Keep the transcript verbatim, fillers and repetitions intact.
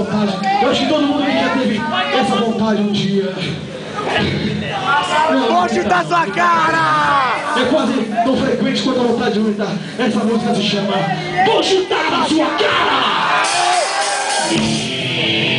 vontade. Eu acho que todo mundo aqui já teve essa vontade um dia. Vou chutar sua cara! É quase tão frequente quanto a vontade de gritar. Essa música se chama Vou chutar na sua cara!